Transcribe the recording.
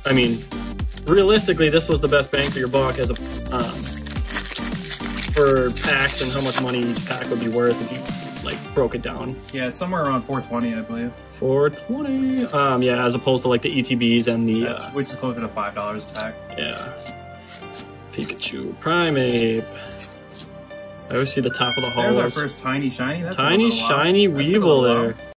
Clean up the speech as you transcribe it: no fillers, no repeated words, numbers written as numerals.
I mean, realistically, this was the best bang for your buck as a for packs and how much money each pack would be worth if you like broke it down. Yeah, it's somewhere around 420, I believe. 420. Yeah, as opposed to like the ETBs and the which is closer to $5 a pack. Yeah. Pikachu, Primeape. I always see the top of the hall. There's our first tiny shiny. Tiny shiny Weavile there.